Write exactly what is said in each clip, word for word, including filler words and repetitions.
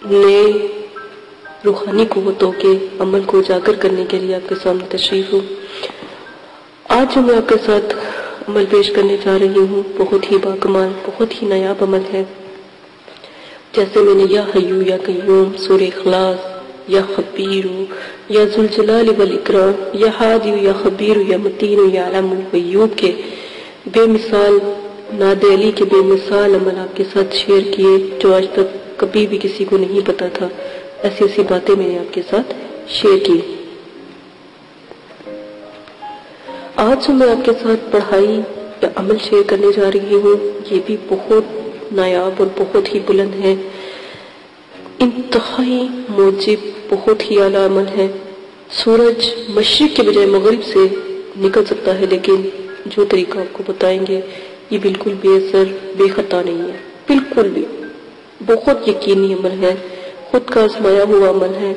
نئے روحانی قوتوں کے عمل کو اجاگر کرنے کے لیے آپ کے سامنے تشریف ہوں۔ آج جو میں آپ کے ساتھ عمل پیش کرنے جا رہی ہوں بہت ہی باکمال، بہت ہی نایاب عمل ہے۔ جیسے میں نے یا حیو یا قیوم، سورہ اخلاص، یا خبیر، یا ذوالجلال والاکرام، یا ہادی، یا خبیر، یا متین، یا علم ویوب کے بے مثال، ناد علی کے بے مثال عمل آپ کے ساتھ شیئر کیے جو آج تک کبھی بھی کسی کو نہیں پتا تھا۔ ایسی ایسی باتیں میں نے آپ کے ساتھ شیئر کی۔ آج جو میں آپ کے ساتھ پڑھائی یا عمل شیئر کرنے جا رہی ہوں یہ بھی بہت نایاب اور بہت ہی بلند ہے، انتہائی موجب، بہت ہی اعلیٰ عمل ہے۔ سورج مشرق کے بجائے مغرب سے نکل سکتا ہے، لیکن جو طریقہ آپ کو بتائیں گے یہ بالکل بے اثر، بے خطا نہیں ہے، بالکل بھی۔ بہت یقینی عمل ہے، خود کا آزمایا ہوا عمل ہے۔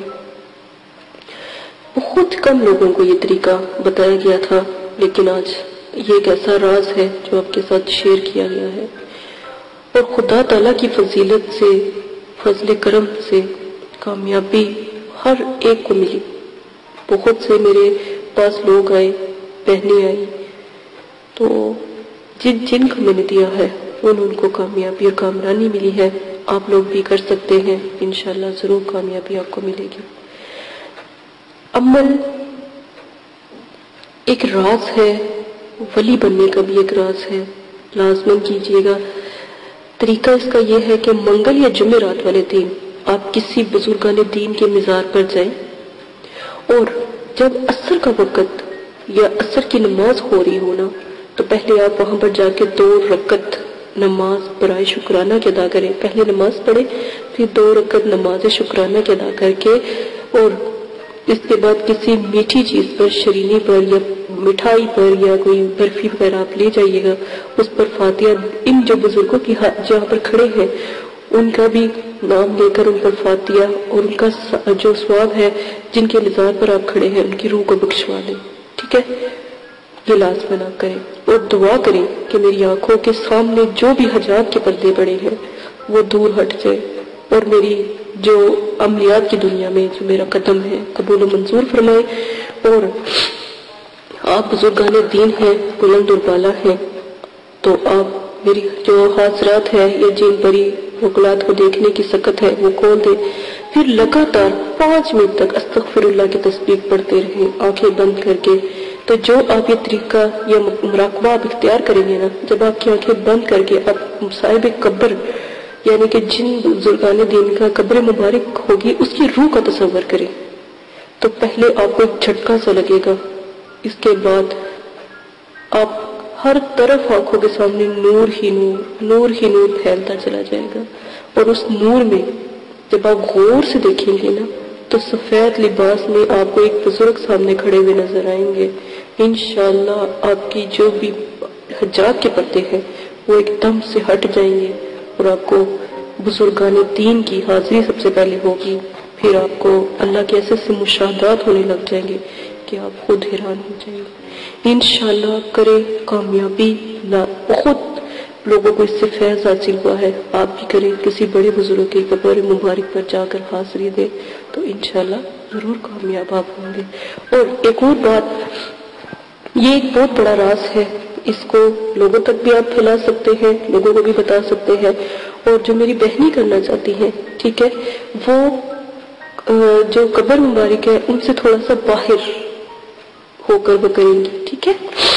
بہت کم لوگوں کو یہ طریقہ بتایا گیا تھا، لیکن آج یہ ایک ایسا راز ہے جو آپ کے ساتھ شیئر کیا گیا ہے، اور خدا تعالیٰ کی فضیلت سے، فضل کرم سے کامیابی ہر ایک کو ملی۔ بہت سے میرے پاس لوگ آئے، بہنیں آئی، تو جن جن کو میں نے دیا ہے ان ان کو کامیابی اور کامرانی ملی ہے۔ آپ لوگ بھی کر سکتے ہیں، انشاءاللہ ضرور کامیابی آپ کو ملے گی۔ عمل ایک راز ہے، ولی بننے کا بھی ایک راز ہے، لازماً کیجیے گا۔ طریقہ اس کا یہ ہے کہ منگل یا جمعرات والے دن آپ کسی بزرگان دین کے مزار پر جائیں، اور جب عصر کا وقت یا عصر کی نماز ہو رہی ہو نا، تو پہلے آپ وہاں پر جا کے دو رکعت نماز برائے شکرانہ کے ادا کریں۔ پہلے نماز پڑھیں، پھر دو رکعت نماز شکرانہ کے ادا کر کے، اور اس کے بعد کسی میٹھی چیز پر، شرینی پر یا مٹھائی پر یا کوئی برفی وغیرہ آپ لے جائیے گا، اس پر فاتحہ، ان جو بزرگوں کی جہاں پر کھڑے ہیں ان کا بھی نام لے کر ان پر فاتحہ، اور ان کا جو ثواب ہے جن کے مزار پر آپ کھڑے ہیں ان کی روح کو بخشوا دیں، ٹھیک ہے؟ یہ لازماً آپ کریں، اور دعا کریں کہ میری آنکھوں کے سامنے جو بھی حجاب کے پردے پڑے ہیں وہ دور ہٹ جائے، اور میری جو عملیات کی دنیا میں جو میرا قدم ہے قبول و منظور فرمائے، اور آپ بزرگان دین ہیں، بلند اور بالا ہیں، تو آپ میری جو حاضرات ہیں یا جن بری وکلات کو دیکھنے کی سکت ہے وہ کھول دیں۔ پھر لگاتار پانچ منٹ تک استغفر اللہ کی تسبیح پڑھتے رہیں آنکھیں بند کر کے۔ تو جو آپ یہ طریقہ یا مراقبہ آپ اختیار کریں گے نا، جب آپ کی آنکھیں بند کر کے آپ صاحب قبر یعنی کہ جن بزرگان دین کا قبر مبارک ہوگی اس کی روح کا تصور کریں، تو پہلے آپ کو ایک جھٹکا سا لگے گا، اس کے بعد آپ ہر طرف آنکھوں کے سامنے نور ہی نور، نور ہی نور پھیلتا چلا جائے گا، اور اس نور میں جب آپ غور سے دیکھیں گے نا تو سفید لباس میں آپ کو ایک بزرگ سامنے کھڑے ہوئے نظر آئیں گے۔ انشاءاللہ آپ کی جو بھی حجاب کے پردے ہیں وہ ایک دم سے ہٹ جائیں گے، اور آپ کو بزرگان دین کی حاضری سب سے پہلے ہوگی، پھر آپ کو اللہ کے ایسے سے مشاہدات ہونے لگ جائیں گے کہ آپ خود حیران ہو جائیں گے۔ انشاءاللہ آپ کریں، کامیابی نہ بہت لوگوں کو اس سے فیض حاصل ہوا ہے، آپ بھی کریں، کسی بڑے بزرگ کی قبر مبارک پر جا کر حاضری دیں تو انشاءاللہ ضرور کامیاب آپ ہوں گے۔ اور ایک اور بات، یہ ایک بہت بڑا راز ہے، اس کو لوگوں تک بھی آپ پھیلا سکتے ہیں، لوگوں کو بھی بتا سکتے ہیں، اور جو میری بہنیں کرنا چاہتی ہیں، ٹھیک ہے، وہ جو قبر مبارک ہے ان سے تھوڑا سا باہر ہو کر وہ کریں گی، ٹھیک ہے؟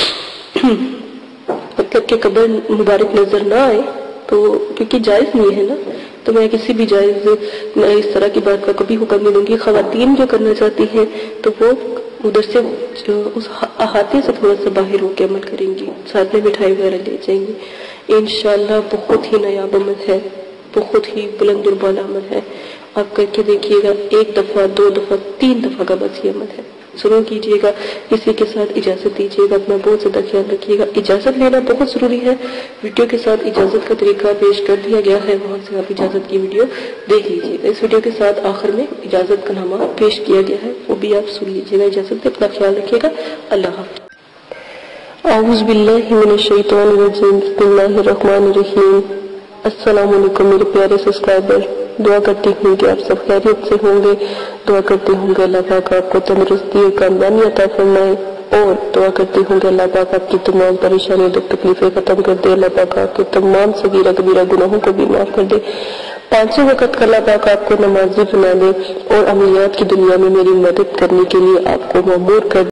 مطلب کہ قبر مبارک نظر نہ آئے تو، کیونکہ جائز نہیں ہے نا، تو میں کسی بھی جائز میں اس طرح کی بات کا کبھی حکم نہیں دوں گی۔ خواتین جو کرنا چاہتی ہیں تو وہ ادھر سے جو اس احاطے سے تھوڑا سا باہر ہو کے عمل کریں گی، ساتھ میں مٹھائی وغیرہ لے جائیں گی۔ انشاءاللہ بہت ہی نایاب عمل ہے، بہت ہی بلند اور بالا عمل ہے، آپ کر کے دیکھیے گا، ایک دفعہ، دو دفعہ، تین دفعہ کا بس یہ عمل ہے، ضرور کیجیے گا۔ اسی کے ساتھ اجازت دیجیے گا، اپنا بہت زیادہ خیال رکھیے گا۔ اجازت لینا بہت ضروری ہے، ویڈیو کے ساتھ اجازت کا طریقہ پیش کر دیا گیا ہے، وہاں سے آپ اجازت کی ویڈیو دیکھ لیجیے گا۔ اس ویڈیو کے ساتھ آخر میں اجازت کا نامہ پیش کیا گیا ہے، وہ بھی آپ سن لیجیے گا۔ اجازت دے، اپنا خیال رکھیے گا، اللہ حافظ۔ اعوذ باللہ من الشیطان الرجیم، بسم اللہ الرحمن الرحیم۔ السلام علیکم میرے پیارے سبسکرائبر، دعا کرتی ہوں کہ آپ سب خیریت سے ہوں گے، دعا کرتی ہوں کہ اللہ پاک آپ کو تندرستی اور کامیابی عطا فرمائے، اور دعا کرتی ہوں کہ اللہ پاک آپ کی تمام پریشانیوں دکھ تکلیفیں ختم کر دے، اللہ پاک آپ کے تمام صغیرہ کبیرہ گناہوں کو بھی معاف کر دے، پانچوں وقت کا اللہ پاک آپ کو نمازی بنا دے، اور عملیات کی دنیا میں میری مدد کرنے کے لیے آپ کو مامور کر دے۔